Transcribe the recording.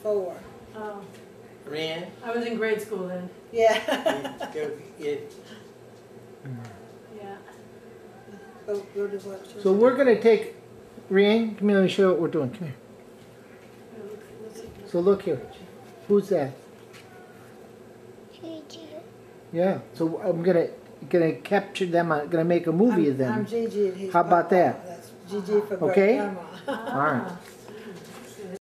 4. Oh, Ran. I was in grade school then. Yeah. It, Yeah. Go to what? So we're gonna take, Rian, come here, let me show you what we're doing, come here. So look here, who's that? Gigi. Yeah, so I'm gonna capture them, I'm gonna make a movie of I'm them. Gigi and he's How about Papa. that? That's Gigi for Okay. grandma. Alright.